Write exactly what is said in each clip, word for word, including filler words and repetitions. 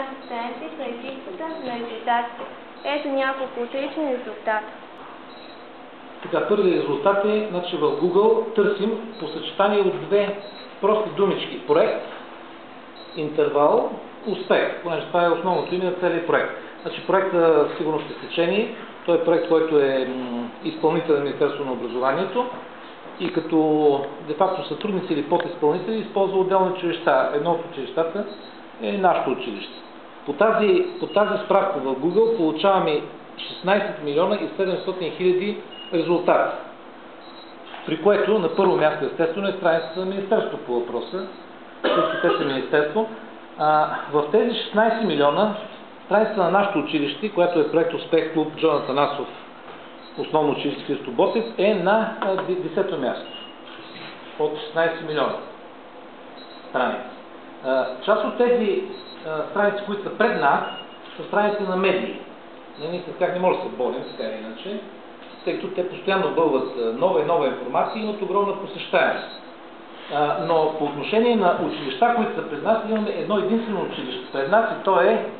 нашата страница и преписката на резултатите. Ето няколко отлични резултата. Така, първи резултат е, значи в Google търсим по съчетание от две прости думички. Проект, интервал, успех, понеже това е основното име на целият проект. Значи проектът сигурно сте сечени, той е проект, който е изпълнител на Министерството на образованието и като де-факто сътрудници или подизпълнители използва отделни училища. Едно от училищата е нашето училище. По тази, по тази справка в Google получаваме шестнайсет милиона и седемстотин хиляди резултати. При което на първо място естествено е страницата на Министерството по въпроса, защото те са Министерство. А, в тези шестнайсет милиона страницата на нашето училище, което е проект Успех клуб Джон Атанасов, основно училище Христо Ботев, е на десето място от шестнайсет милиона страници. А, част от тези а, страници, които са пред нас, са страници на медии. Ние с тях не може да се борим, така или иначе, тъй като те постоянно бълват нова и нова информация и имат огромна посещаемост. Но по отношение на училища, които са пред нас, имаме едно единствено училище пред нас и то е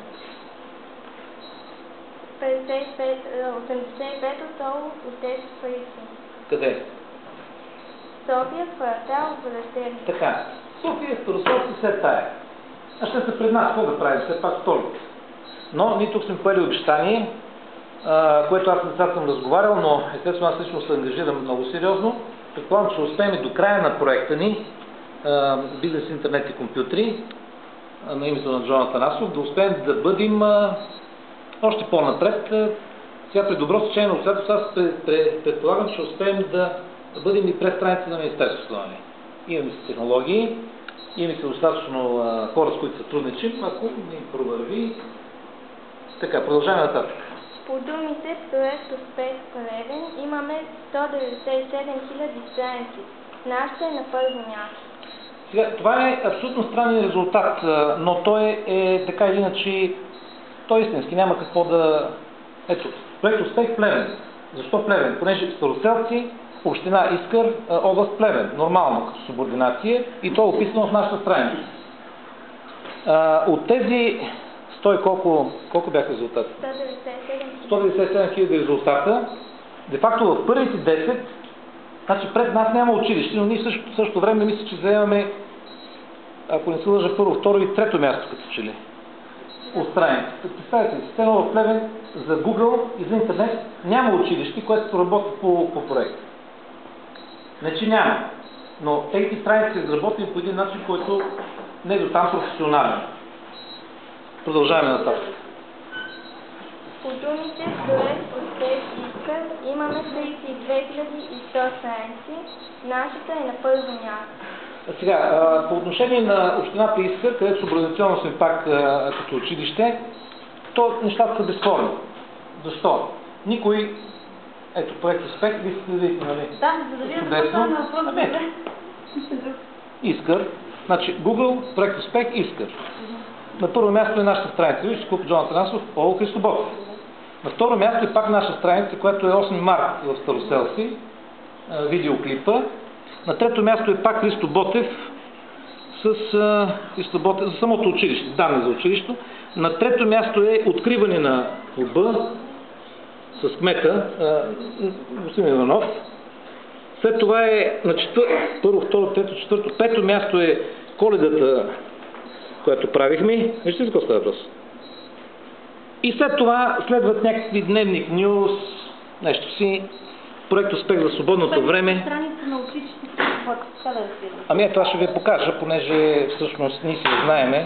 осемдесет и пето долу от десет парици. Къде? София, квартал, Валестен. Така. София, Староселски, след тая. А ще са пред нас, какво да правим? Все пак столица. Но ние тук сме поели обещание, Uh, което аз с децата съм разговарял, но естествено аз лично се ангажирам много сериозно. Предполагам, че ще успеем до края на проекта ни uh, Бизнес, интернет и компютри uh, на името на Джон Атанасов, да успеем да бъдем uh, още по-напред. Uh, сега при добро стечение на обстоятелства аз предполагам, че ще успеем да, да бъдем и през страница на Министерството. Имаме си технологии, имаме си достатъчно uh, хора, с които сътрудничим, ако ни провърви. Така, продължаваме нататък. По думите проект Успех Плевен имаме сто деветдесет и седем хиляди страници. Нашата е на първо място. Сега, това е абсолютно странен резултат, но той е, е така или иначе, той е истински, няма какво да... Ето, проект Успех Плевен. Защо Плевен? Понеже Староселци, община Искър, област Плевен, нормално като субординация и то е описано в нашата страница. От тези сто колко, колко бяха резултати? сто деветдесет и седем хиляди резултата. Де факто в първите десет, значи пред нас няма училище, но ние също, също време мисля, че заемаме, ако не се лъжа, първо, второ и трето място като че ли. От страницата. Представете си, все в Плевен за Google и за интернет няма училище, което работи по, по проект. Не, че няма. Но тези страници са изработени по един начин, който не е до там професионален. Продължаваме нататък. По думите проект Успех Искър имаме трийсет и две хиляди и сто страници. Нашата е на първо място. Сега, по отношение на общината Искър, където субординационно сме пак като училище, то нещата са безспорни. Защо? Никой... Ето, проект Успех, вие сте да видите, нали? Да, за да видите това на въпрос. Искър. Значи, Google, проект Успех, Искър. На първо място е нашата страница. Вижте, клуб Джон Атанасов, Оло Христо Ботев. На второ място е пак наша страница, която е осми март в Староселци, видеоклипа. На трето място е пак Христо Ботев с а, Христо Ботев, за самото училище, данни за училището. На трето място е откриване на клуба с кмета господин Иванов. След това е на четвър... първо, второ, трето, четвърто, пето място е Коледата, която правихме. Вижте за какво става въпрос. И след това следват някакви дневник нюз, нещо си, проект Успех за свободното време. Страница на училището, какво да разбира? Ами ето, аз ще ви покажа, понеже всъщност ние си го знаеме.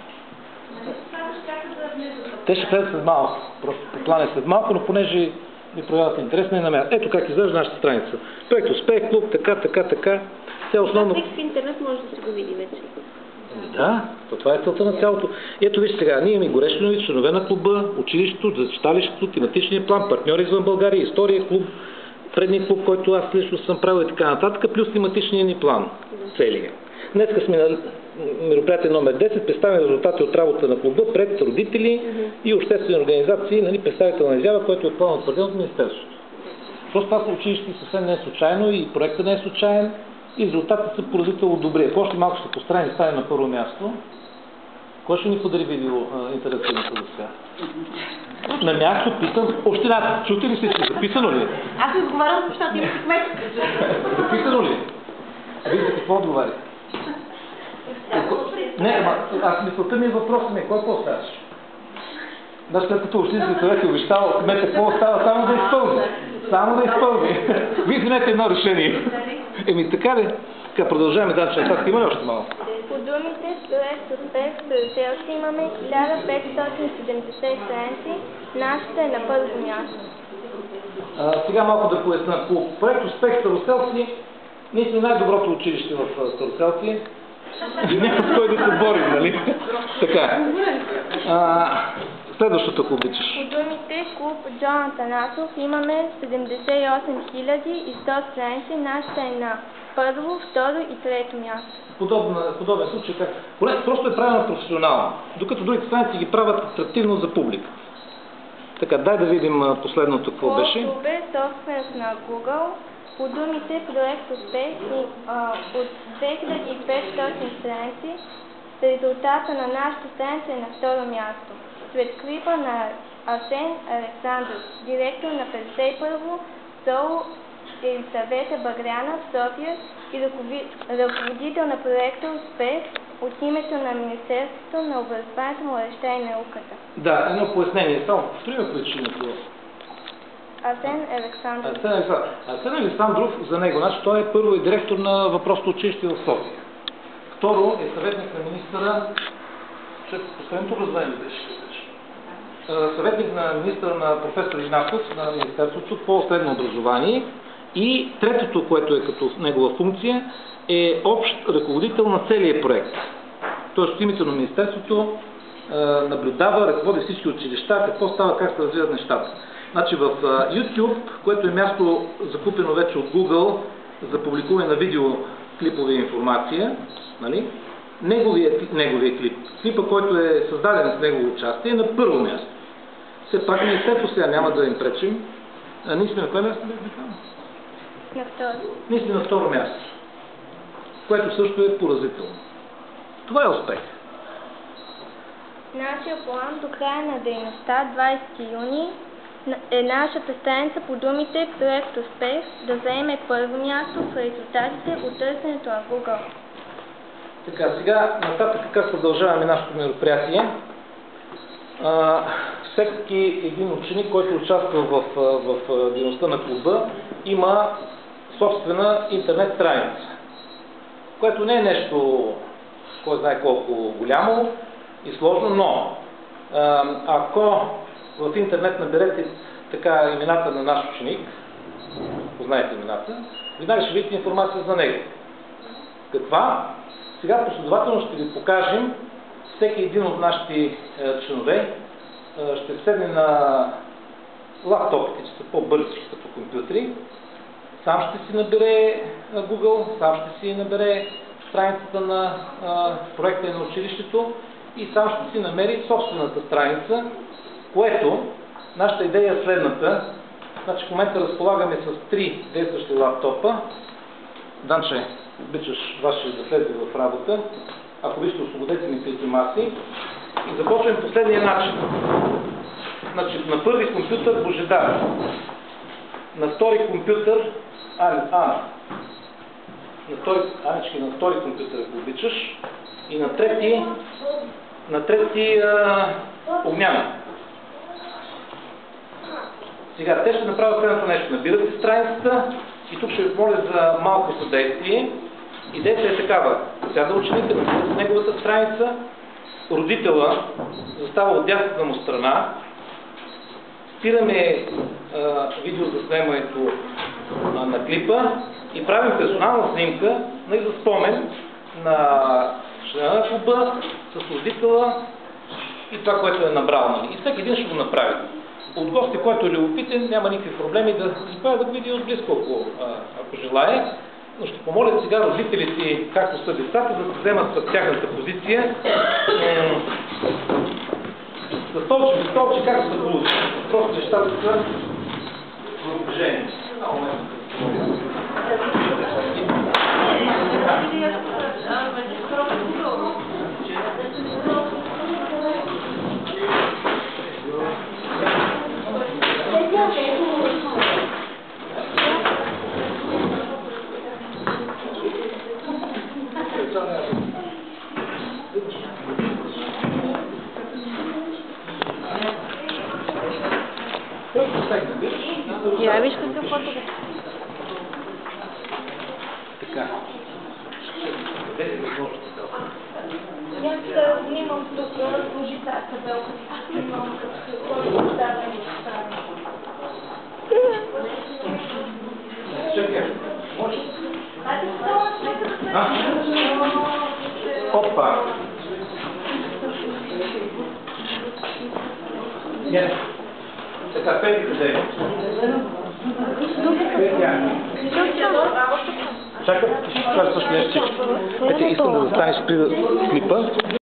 Те ще влезат след малко, просто по план е след малко, но понеже ми проявяват интерес, не намерят. Ето как изглежда нашата страница. Проект Успех, клуб, така, така, така. Все основно... В интернет може да се го види вече. Да, то това е целта на цялото. Ето вижте сега, ние имаме горещи нови, членове на клуба, училището, за читалището, тематичния план, партньори извън България, история, клуб, предния клуб, който аз лично съм правил и така нататък, плюс тематичния ни план. Целия. Днеска сме на мероприятие номер десет, представяме резултати от работа на клуба пред родители и обществени организации, нали, представителна изява, който е план утвърден от Министерството. Просто това са училище съвсем не е случайно и проектът не е случайен. И резултатите са поразително добри. Ако още малко ще постараем да стане на първо място, Кой ще ни подари видео а, интерактивната за сега? На място питам общината. Чухте ли се, че записано ли? Аз ви отговарям, защото има си кмет. Записано ли? Вие за какво отговаря? Не, ама, аз мисълта ми е въпросът ми. Кой по-оставаш? Значи след като общински съвет е обещал, кмета какво остава? Само да изпълни. Само да изпълни. Вие вземете едно решение. Еми така ли? Така, продължаваме дальше. Нататък има ли още малко? По думите с проект успех в Староселци имаме хиляда петстотин и седемдесет страници. Нашата е на първо място. А, сега малко да поясна. По проект успех в Староселци, ние сме най-доброто училище в Староселци. И няма с кой да се борим, нали? Така. А, следващото, ако обичаш. По думите клуб Джон Атанасов имаме седемдесет и осем хиляди и сто страници. Нашата е на първо, второ и трето място. Подобна, подобен случай, как... Просто е правилно професионално, докато другите страници ги правят атрактивно за публика. Така, дай да видим последното какво беше. YouTube е собственост на Google. По думите проект успех от две хиляди и петстотин страници, резултата на нашата страница е на второ място. След клипа на Асен Александров, директор на петдесет и първо СОУ Елисавета Багряна в София и ръководител на проекта Успех от името на Министерството на образованието, младежта и науката. Да, едно пояснение. Само повторим причината. Асен Александров. Асен Александров. Асен Александров за него, значи той е първо и директор на въпросното училище в София. Второ е съветник на министъра, че последното образование беше. Съветник на министъра на професор Игнатов на Министерството по средно образование. И третото, което е като негова функция, е общ ръководител на целия проект. Тоест, от името на Министерството наблюдава, ръководи всички училища, какво става, как се развиват нещата. Значи в YouTube, което е място закупено вече от Google за публикуване на видео, клипове и информация, нали? неговия, неговия клип, клипа, който е създаден с негово участие, е на първо място. Все пак Министерство сега няма да им пречим. А, ние сме на кое място? На второ. Ние сме на второ място, което също е поразително. Това е успех. Нашия план до края на дейността, двадесети юни, е нашата страница по думите проект успех да заеме първо място в резултатите от търсенето на Google. Така, сега нататък как продължаваме нашето мероприятие. А, всеки един ученик, който участва в, в, в дейността на клуба, има собствена интернет страница, което не е нещо, кой знае колко голямо и сложно, но а, ако в интернет наберете така имената на наш ученик, познаете имената, веднага ще видите информация за него. Каква? Сега последователно ще ви покажем. Всеки един от нашите е, членове е, ще седне на лаптопите, че са по-бързи като компютри. Сам ще си набере Google, сам ще си набере страницата на а, проекта и на училището и сам ще си намери собствената страница, което нашата идея е следната. Значи в момента разполагаме с три действащи лаптопа. Данче, обичаш ваше да влезе в работа. Ако вижте, освободете ми тези маси. И започваме последния начин. Значи, на първи компютър Божедар. На втори компютър Ана. Ана. На втори, Анечки, на втори компютър, ако обичаш. И на трети, на трети а, Огняна. Сега, те ще направят следното нещо. Набирате страницата и тук ще ви моля за малко съдействие. Идеята е такава. Сяда ученика, набира с неговата страница, родителя застава от дясната му страна, спираме а, видео за снимането а, на клипа и правим персонална снимка, нали, за спомен на члена на клуба, с родителя и това, което е набрал. Нали. И всеки един ще го направи. От гости, който е любопитен, няма никакви проблеми да заповяда да види отблизко, ако, ако желае. Но ще помоля сега родителите, както са децата, да се вземат с тяхната позиция. За столче, без столче, как се получи? Просто нещата са в движение. Я виж какъв фотограф. Така. Къде си възможности това? Аз снимам тук, служи тази табелка. Снимам какво ми остава и остава. Чакай, може? А ти става, нека да се... А? Опа! Не. Така, пети къде е? Чакай, ще кажа също нещо. Ето, искам да застанеш при клипа.